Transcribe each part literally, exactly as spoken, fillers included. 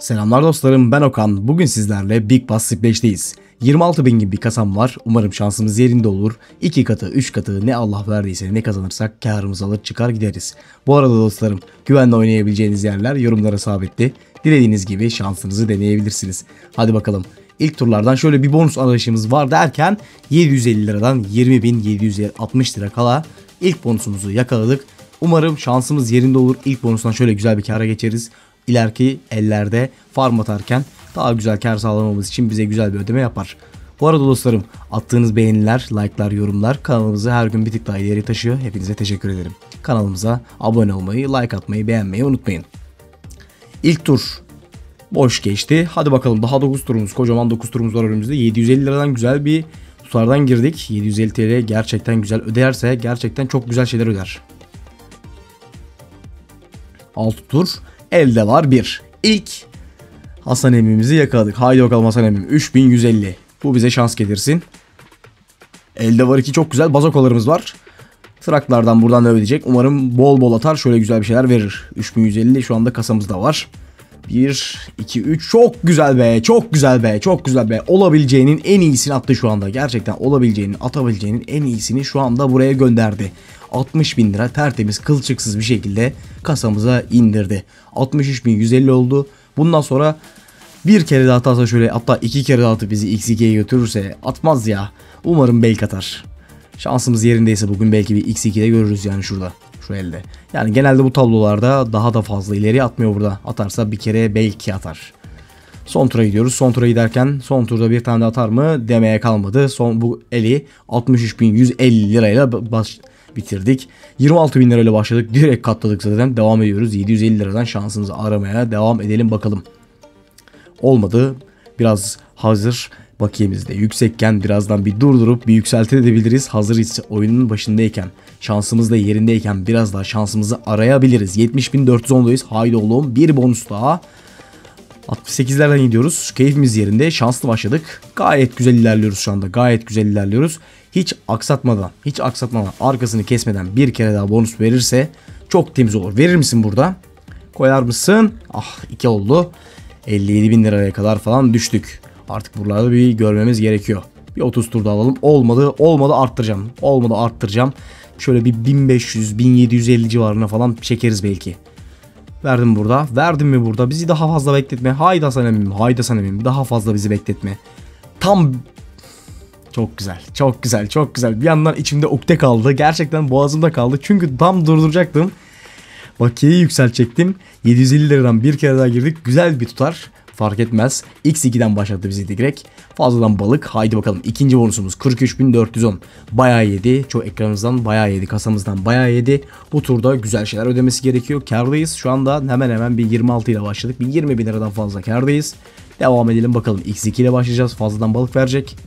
Selamlar dostlarım, ben Okan. Bugün sizlerle Big Bass Splash'teyiz. yirmi altı bin gibi bir kasam var. Umarım şansımız yerinde olur. iki katı, üç katı ne Allah verdiyse ne kazanırsak kârımızı alır çıkar gideriz. Bu arada dostlarım, güvenle oynayabileceğiniz yerler yorumlara sabitli. Dilediğiniz gibi şansınızı deneyebilirsiniz. Hadi bakalım. İlk turlardan şöyle bir bonus alışımız var derken yedi yüz elli liradan yirmi bin yedi yüz altmış lira kala ilk bonusumuzu yakaladık. Umarım şansımız yerinde olur. İlk bonustan şöyle güzel bir kâra geçeriz. İleriki ellerde farm atarken daha güzel kar sağlamamız için bize güzel bir ödeme yapar. Bu arada dostlarım, attığınız beğeniler, like'lar, yorumlar kanalımızı her gün bir tık daha ileri taşıyor. Hepinize teşekkür ederim. Kanalımıza abone olmayı, like atmayı, beğenmeyi unutmayın. İlk tur boş geçti. Hadi bakalım, daha dokuz turumuz, kocaman dokuz turumuz var önümüzde. yedi yüz elli liradan güzel bir tutardan girdik. yedi yüz elli TL gerçekten güzel öderse gerçekten çok güzel şeyler öder. altı tur. Elde var bir. İlk Hasan Emmi'mizi yakaladık. Haydi bakalım Hasan Emmi. üç bin yüz elli. Bu bize şans getirsin. Elde var iki, çok güzel bazokalarımız var. Traklardan buradan da ödeyecek. Umarım bol bol atar. Şöyle güzel bir şeyler verir. üç bin yüz elli şu anda kasamızda var. bir, iki, üç. Çok güzel be. Çok güzel be. Çok güzel be. Olabileceğinin en iyisini attı şu anda. Gerçekten olabileceğinin, atabileceğinin en iyisini şu anda buraya gönderdi. altmış bin lira tertemiz, kılçıksız bir şekilde kasamıza indirdi. altmış üç bin yüz elli oldu. Bundan sonra bir kere daha atarsa, şöyle hatta iki kere daha atıp bizi X iki'ye götürürse, atmaz ya. Umarım belki atar. Şansımız yerindeyse bugün belki bir X iki'de görürüz yani şurada. Şu elde. Yani genelde bu tablolarda daha da fazla ileri atmıyor burada. Atarsa bir kere belki atar. Son tura gidiyoruz. Son tura giderken son turda bir tane de atar mı demeye kalmadı. Son bu eli altmış üç bin yüz elli lirayla baş bitirdik. yirmi altı bin lirayla başladık. Direkt katladık zaten. Devam ediyoruz. yedi yüz elli liradan şansımızı aramaya devam edelim bakalım. Olmadı. Biraz hazır bakiyemiz de yüksekken birazdan bir durdurup bir yükseltebiliriz. Hazır ise oyunun başındayken, şansımız da yerindeyken biraz daha şansımızı arayabiliriz. yetmiş bin dört yüz ondayız. Haydi oğlum, bir bonus daha. altmış sekizlerden gidiyoruz. Keyfimiz yerinde. Şanslı başladık. Gayet güzel ilerliyoruz şu anda. Gayet güzel ilerliyoruz. Hiç aksatmadan, hiç aksatmadan, arkasını kesmeden bir kere daha bonus verirse çok temiz olur. Verir misin burada? Koyar mısın? Ah, iki oldu. elli yedi bin liraya kadar falan düştük. Artık buralarda bir görmemiz gerekiyor. Bir otuz turda alalım. Olmadı. Olmadı arttıracağım. Olmadı arttıracağım. Şöyle bir bin beş yüz bin yedi yüz elli civarına falan çekeriz belki. Verdim burada. Verdim mi burada? Bizi daha fazla bekletme. Haydi Hasan Emmi. Haydi Hasan Emmi. Daha fazla bizi bekletme. Tam çok güzel. Çok güzel. Çok güzel. Bir yandan içimde ukde kaldı. Gerçekten boğazımda kaldı. Çünkü tam durduracaktım. Bakiyeyi yükseltecektim. yedi yüz elli liradan bir kere daha girdik. Güzel bir tutar. Fark etmez. X iki'den başladı bizi direkt. Fazladan balık. Haydi bakalım. İkinci bonusumuz kırk üç bin dört yüz on. Bayağı yedi. Çoğu ekranımızdan bayağı yedi. Kasamızdan bayağı yedi. Bu turda güzel şeyler ödemesi gerekiyor. Kârdayız. Şu anda hemen hemen bir yirmi altı ile başladık. Bir yirmi bin liradan fazla kârdayız. Devam edelim bakalım. X iki ile başlayacağız. Fazladan balık verecek.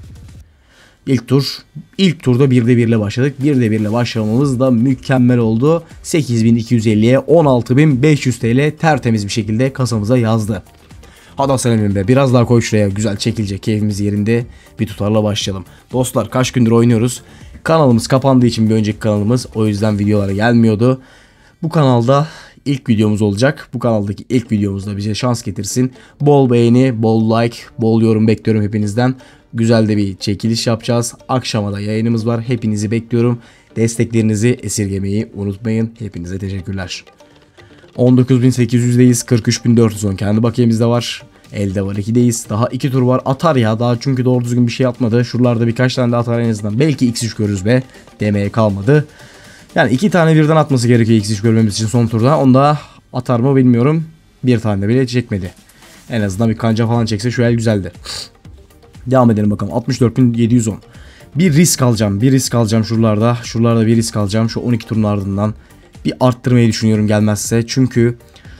İlk tur. İlk turda birde bir ile başladık. birde bir ile başlamamız da mükemmel oldu. sekiz bin iki yüz elliye on altı bin beş yüz TL tertemiz bir şekilde kasamıza yazdı. Hadi Hasan Emmi be, biraz daha koy şuraya, güzel çekilecek, keyfimiz yerinde bir tutarla başlayalım. Dostlar, kaç gündür oynuyoruz. Kanalımız kapandığı için bir önceki kanalımız, o yüzden videolara gelmiyordu. Bu kanalda ilk videomuz olacak. Bu kanaldaki ilk videomuzda bize şans getirsin. Bol beğeni, bol like, bol yorum bekliyorum hepinizden. Güzel de bir çekiliş yapacağız. Akşama da yayınımız var. Hepinizi bekliyorum. Desteklerinizi esirgemeyi unutmayın. Hepinize teşekkürler. on dokuz bin sekiz yüz'deyiz. kırk üç bin dört yüz on kendi bakiyemizde var. Elde var iki'deyiz. Daha iki tur var. Atar ya daha, çünkü doğru düzgün bir şey atmadı. Şuralarda birkaç tane de atar en azından. Belki X üç görürüz be demeye kalmadı. Yani iki tane birden atması gerekiyor X üç görmemiz için son turda. Onda atar mı bilmiyorum. Bir tane bile çekmedi. En azından bir kanca falan çekse şu el güzeldi. Devam edelim bakalım. altmış dört bin yedi yüz on. Bir risk alacağım. Bir risk alacağım şuralarda. Şuralarda bir risk alacağım. Şu on iki turun ardından. Bir arttırmayı düşünüyorum gelmezse. Çünkü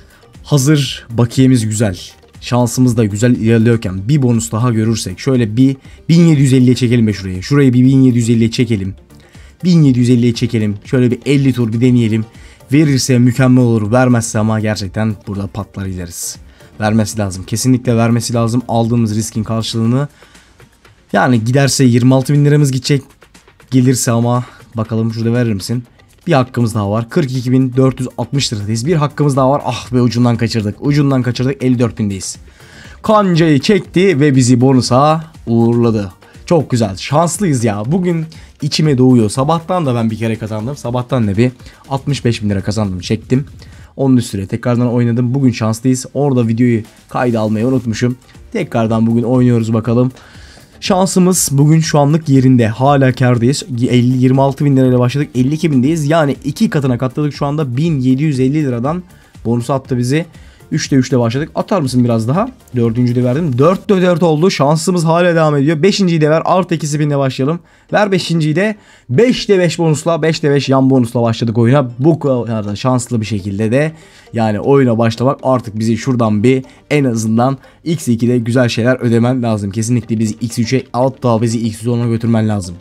hazır bakiyemiz güzel. Şansımız da güzel ilerliyorken bir bonus daha görürsek. Şöyle bir bin yedi yüz elliye çekelim be şurayı. Şurayı bir bin yedi yüz elliye çekelim. bin yedi yüz elliye çekelim. Şöyle bir elli tur bir deneyelim. Verirse mükemmel olur. Vermezse ama gerçekten burada patlar gideriz. Vermesi lazım. Kesinlikle vermesi lazım. Aldığımız riskin karşılığını. Yani giderse yirmi altı bin liramız gidecek. Gelirse ama bakalım şurada verir misin? Bir hakkımız daha var. kırk iki bin dört yüz altmış liradayız. Bir hakkımız daha var. Ah be, ucundan kaçırdık. Ucundan kaçırdık. elli dört bindeyiz. Kancayı çekti ve bizi bonusa uğurladı. Çok güzel. Şanslıyız ya. Bugün içime doğuyor. Sabahtan da ben bir kere kazandım. Sabahtan da bir altmış beş bin lira kazandım. Çektim. Onun üstüne tekrardan oynadım. Bugün şanslıyız. Orada videoyu kayda almayı unutmuşum. Tekrardan bugün oynuyoruz bakalım. Şansımız bugün şu anlık yerinde. Hala kârdayız. yirmi altı bin lirayla başladık. elli iki bindeyiz. Yani iki katına katladık şu anda. bin yedi yüz elli liradan bonus attı bizi. üçte üçle başladık. Atar mısın biraz daha? dördüncü de verdim. dörtte dört oldu. Şansımız hala devam ediyor. beşinciyi de ver. Artı iki spinle başlayalım. Ver beşinciyi de. beşte beş bonusla. beşte beş yan bonusla başladık oyuna. Bu kadar da şanslı bir şekilde de yani oyuna başlamak artık bizi şuradan bir en azından X iki'de güzel şeyler ödemen lazım. Kesinlikle bizi X üçe, hatta bizi X ona götürmen lazım.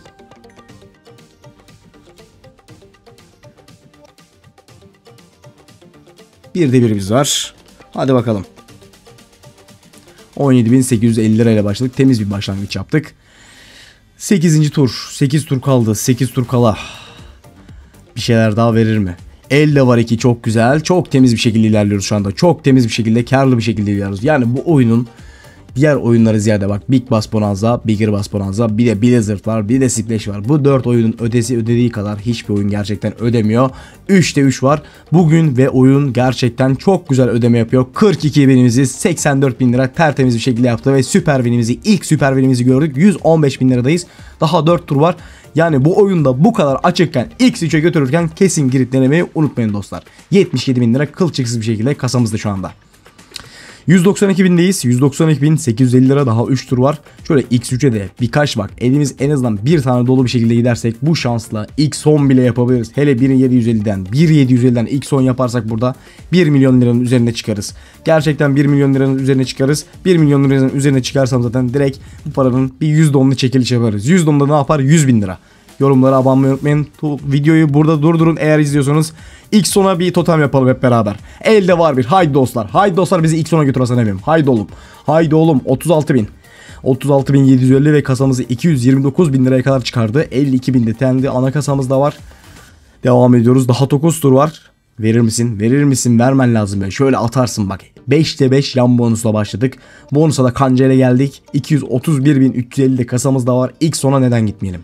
Bir de birimiz var. Hadi bakalım. on yedi bin sekiz yüz elli lirayla başladık. Temiz bir başlangıç yaptık. sekizinci tur. sekiz tur kaldı. sekiz tur kala. Bir şeyler daha verir mi? Elde var iki, çok güzel. Çok temiz bir şekilde ilerliyoruz şu anda. Çok temiz bir şekilde, karlı bir şekilde ilerliyoruz. Yani bu oyunun diğer oyunları ziyade bak, Big Bass Bonanza, Bigger Bass Bonanza, bir de Blizzard var, bir de Splash var. Bu dört oyunun ödesi ödediği kadar hiçbir oyun gerçekten ödemiyor. üçte üç var. Bugün ve oyun gerçekten çok güzel ödeme yapıyor. kırk iki binimizi seksen dört bin lira tertemiz bir şekilde yaptı ve süper winimizi, ilk süper winimizi gördük. yüz on beş bin liradayız. Daha dört tur var. Yani bu oyunda bu kadar açıkken X üçe götürürken kesin girip denemeyi unutmayın dostlar. yetmiş yedi bin lira kılçıksız bir şekilde kasamızda şu anda. yüz doksan iki bindeyiz. yüz doksan iki bin sekiz yüz elli lira, daha üç tur var. Şöyle X üçe de birkaç bak. Elimiz en azından bir tane dolu bir şekilde gidersek bu şansla X on bile yapabiliriz. Hele bir bin yedi yüz elliden bir bin yedi yüz elliden X on yaparsak burada bir milyon liranın üzerine çıkarız. Gerçekten bir milyon liranın üzerine çıkarız. bir milyon liranın üzerine çıkarsam zaten direkt bu paranın bir yüzde onlu çekiliş yaparız. yüzde onda ne yapar? yüz bin lira. Yorumlara abone olmayı unutmayın. Bu videoyu burada durdurun eğer izliyorsanız. X on'a bir totem yapalım hep beraber. Elde var bir. Haydi dostlar. Haydi dostlar, bizi X on'a götür Hasan emim. Haydi oğlum. Haydi oğlum. otuz altı bin. otuz altı bin yedi yüz elli ve kasamızı iki yüz yirmi dokuz bin liraya kadar çıkardı. elli iki bin de kendi ana kasamız da var. Devam ediyoruz. Daha dokuz tur var. Verir misin? Verir misin? Vermen lazım ya. Şöyle atarsın bak. beşte beş yan bonusla başladık. Bonusa da kanca ile geldik. iki yüz otuz bir bin üç yüz elli de kasamız da var. X on'a neden gitmeyelim?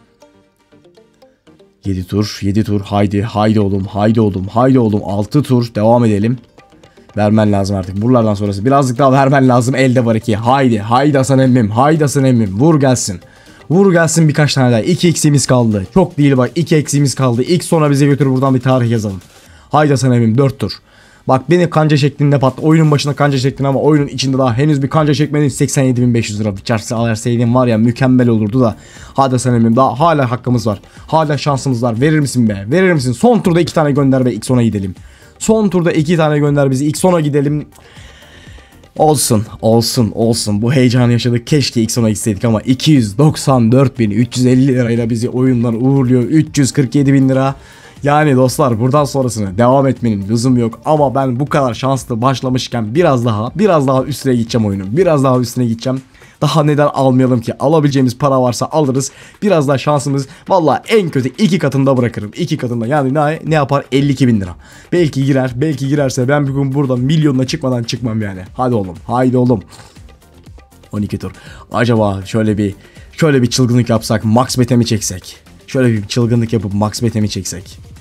yedi tur, yedi tur. Haydi, haydi oğlum, haydi oğlum, haydi oğlum. altı tur. Devam edelim. Vermen lazım artık. Buralardan sonrası birazcık daha vermen lazım. Elde var iki. Haydi, haydi Hasan emmim, haydi Hasan emmim. Vur gelsin. Vur gelsin birkaç tane daha. iki eksiğimiz kaldı. Çok değil bak, iki eksiğimiz kaldı. İlk sonra bize götür, buradan bir tarih yazalım. Haydi Hasan emmim, dört tur. Bak beni kanca şeklinde pat. Oyunun başında kanca şeklinde ama oyunun içinde daha henüz bir kanca çekmedin. seksen yedi bin beş yüz lira. Çarşı alerseydin var ya, mükemmel olurdu da. Hadi Hasan emmim, daha hala hakkımız var. Hala şansımız var. Verir misin be? Verir misin? Son turda iki tane gönder ve X on'a gidelim. Son turda iki tane gönder bizi. X on'a gidelim. Olsun, olsun, olsun. Bu heyecanı yaşadık. Keşke X on'a gitseydik ama iki yüz doksan dört bin üç yüz elli lirayla bizi oyundan uğurluyor. üç yüz kırk yedi bin lira. Yani dostlar, buradan sonrasını devam etmenin lüzum yok ama ben bu kadar şanslı başlamışken biraz daha biraz daha üstüne gideceğim oyunun. Biraz daha üstüne gideceğim. Daha neden almayalım ki? Alabileceğimiz para varsa alırız. Biraz daha şansımız, valla en kötü iki katında bırakırım. iki katında yani ne, ne yapar? elli iki bin lira. Belki girer, belki girerse ben bir gün buradan milyonla çıkmadan çıkmam yani. Hadi oğlum, haydi oğlum. on iki tur. Acaba şöyle bir şöyle bir çılgınlık yapsak, max bete mi çeksek? Şöyle bir çılgınlık yapıp max bete mi çeksek?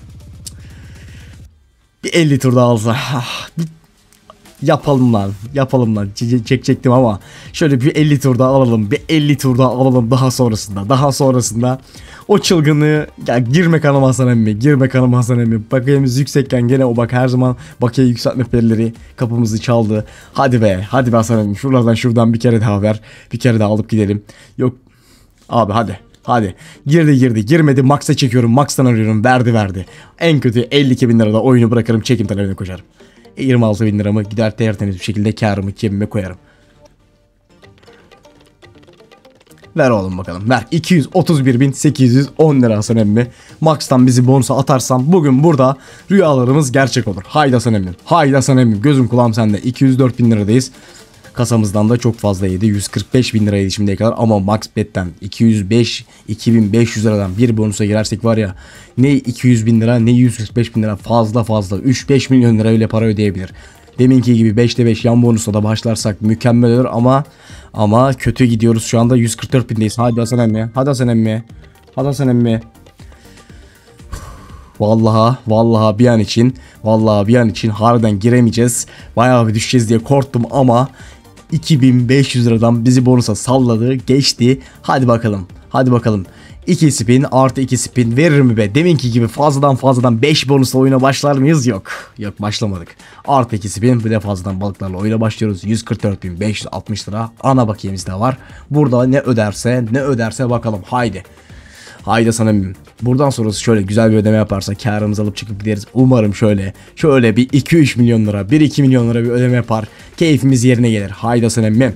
Bir elli tur daha alsa. Bir yapalım lan. Yapalım lan. Çekecektim ama şöyle bir elli tur daha alalım. Bir elli tur daha alalım daha sonrasında. Daha sonrasında o çılgınlığı, ya girme kanıma Hasan emmi. Girme kanıma Hasan emmi. Bakiyemiz yüksekken gene o bak her zaman bakiye yükseltme perileri kapımızı çaldı. Hadi be. Hadi be Hasan emmi. Şuradan şuradan bir kere daha ver. Bir kere daha alıp gidelim. Yok. Abi hadi. Hadi. Girdi girdi. Girmedi. Max'a çekiyorum. Max'tan arıyorum. Verdi verdi. En kötü elli iki bin lirada oyunu bırakırım. Çekim talebine koşarım. yirmi altı bin liramı gider tertemiz bir şekilde karımı cebime koyarım. Ver oğlum bakalım. Ver. iki yüz otuz bir bin sekiz yüz on lira Hasan emmi. Max'tan bizi bonusa atarsam bugün burada rüyalarımız gerçek olur. Haydi Hasan emmim. Haydi Hasan emmim. Gözüm kulağım sende. iki yüz dört bin liradayız. Kasamızdan da çok fazla yedi. yüz kırk beş bin liraydı şimdiye kadar ama max bet'ten iki yüz beş iki bin beş yüz liradan bir bonusa girersek var ya, ne iki yüz bin lira ne yüz kırk beş bin lira, fazla fazla üç beş milyon lira öyle para ödeyebilir. Deminki gibi beşte beş yan bonusla da başlarsak mükemmel olur ama ama kötü gidiyoruz şu anda. Yüz kırk dört bindeyiz. Hadi Hasan emmi, hadi Hasan emmi, hadi Hasan emmi. Vallahi vallahi bir an için vallahi bir an için harbiden giremeyeceğiz, bayağı bir düşeceğiz diye korktum ama iki bin beş yüz liradan bizi bonusa salladı, geçti. Hadi bakalım, hadi bakalım. iki spin artı iki spin verir mi be? Deminki gibi fazladan fazladan beş bonusla oyuna başlar mıyız? Yok. Yok, başlamadık. Artı iki spin bir de fazladan balıklarla oyuna başlıyoruz. yüz kırk dört bin beş yüz altmış lira ana bakiyemiz de var. Burada ne öderse ne öderse bakalım, haydi. Haydi sana, buradan sonrası şöyle güzel bir ödeme yaparsa karımızı alıp çıkıp gideriz. Umarım şöyle şöyle bir iki üç milyon lira, bir iki milyon lira bir ödeme yapar. Keyfimiz yerine gelir. Haydi sana emmim.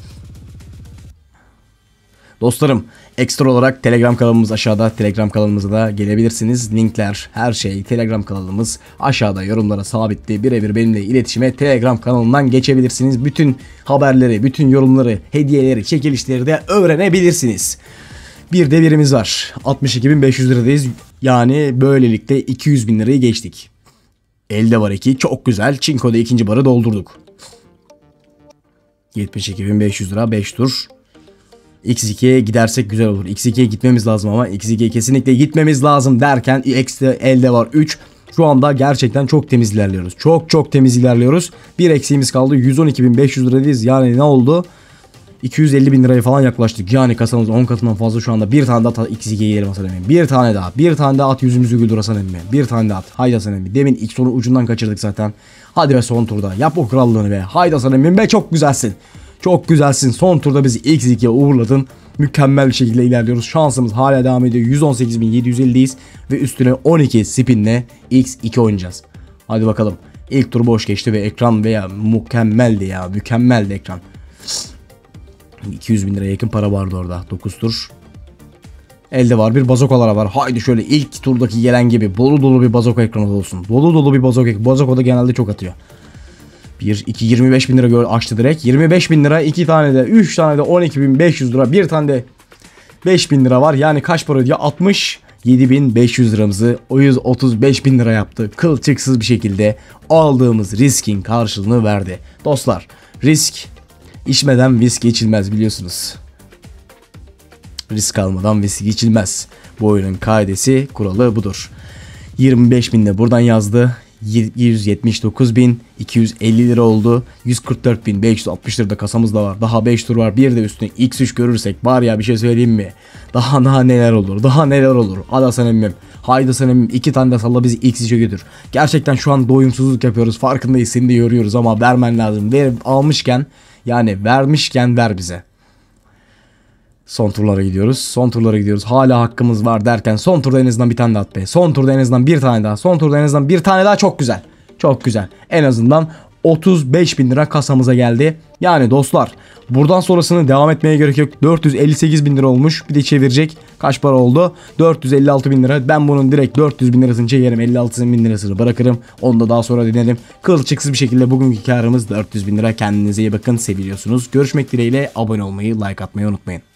Dostlarım, ekstra olarak Telegram kanalımız aşağıda. Telegram kanalımıza da gelebilirsiniz. Linkler, her şey Telegram kanalımız aşağıda yorumlara sabitli. Birebir benimle iletişime Telegram kanalından geçebilirsiniz. Bütün haberleri, bütün yorumları, hediyeleri, çekilişleri de öğrenebilirsiniz. Bir de birimiz var. altmış iki bin beş yüz liradayız. Yani böylelikle iki yüz bin lirayı geçtik. Elde var iki. Çok güzel. Çinko'da ikinci barı doldurduk. yetmiş iki bin beş yüz lira beş tur. X iki'ye gidersek güzel olur. X iki'ye gitmemiz lazım ama X iki'ye kesinlikle gitmemiz lazım derken ekstra elde var üç. Şu anda gerçekten çok temiz ilerliyoruz. Çok çok temiz ilerliyoruz. Bir eksiğimiz kaldı. yüz on iki bin beş yüz liradayız. Yani ne oldu? iki yüz elli bin liraya falan yaklaştık. Yani kasamız on katından fazla şu anda. Bir tane daha X iki'ye yiyelim Hasan emmi. Bir tane daha. Bir tane daha at, yüzümüzü güldür Hasan emmi. Bir tane daha at. Haydi Hasan emmi. Demin ilk sonu ucundan kaçırdık zaten. Hadi be son turda. Yap o krallığını be. Haydi Hasan emmi be, çok güzelsin. Çok güzelsin. Son turda bizi X iki'ye uğurladın. Mükemmel bir şekilde ilerliyoruz. Şansımız hala devam ediyor. yüz on sekiz bin yedi yüz elli'deyiz. Ve üstüne on iki spinle X iki oynayacağız. Hadi bakalım. İlk tur boş geçti ve ekran veya mükemmeldi ya. Mükemmeldi ekran. iki yüz bin liraya yakın para vardı orada. dokuz tur. Elde var bir bazokalara var. Haydi şöyle ilk turdaki gelen gibi dolu dolu bir bazoka ekranı olsun. Dolu dolu bir bazoka. Bazoka da genelde çok atıyor. bir, iki, yirmi beş bin lira gör, açtı direkt. yirmi beş bin lira, iki tane de, üç tane de on iki bin beş yüz lira, bir tane de beş bin lira var. Yani kaç para ödüyor? altmış yedi bin beş yüz liramızı o yüz otuz beş bin lira yaptı. Kılçıksız bir şekilde aldığımız riskin karşılığını verdi. Dostlar, risk içmeden viski içilmez biliyorsunuz. Risk almadan viski içilmez. Bu oyunun kaidesi, kuralı budur. yirmi beş bin de buradan yazdı. yüz yetmiş dokuz bin iki yüz elli lira oldu. yüz kırk dört bin beş yüz altmış lirada kasamızda var. Daha beş tur var. Bir de üstüne X üç görürsek var ya, bir şey söyleyeyim mi? Daha daha neler olur? Daha neler olur? Hadi Hasan emmim. Haydi Hasan emmim. İki tane de salla bizi X üç'e götür. Gerçekten şu an doyumsuzluk yapıyoruz. Farkındayız. Seni de yoruyoruz ama vermen lazım. Ver, almışken yani vermişken ver bize. Son turlara gidiyoruz. Son turlara gidiyoruz. Hala hakkımız var derken son turda en azından bir tane daha at be. Son turda en azından bir tane daha. Son turda en azından bir tane daha, çok güzel. Çok güzel. En azından otuz beş bin lira kasamıza geldi. Yani dostlar, buradan sonrasını devam etmeye gerek yok. dört yüz elli sekiz bin lira olmuş. Bir de çevirecek. Kaç para oldu? dört yüz elli altı bin lira. Ben bunun direkt dört yüz bin lirasını çekerim. elli altı bin lirasını bırakırım. Onu da daha sonra denerim. Kılçıksız bir şekilde bugünkü karımız dört yüz bin lira. Kendinize iyi bakın. Seviyorsunuz. Görüşmek dileğiyle. Abone olmayı, like atmayı unutmayın.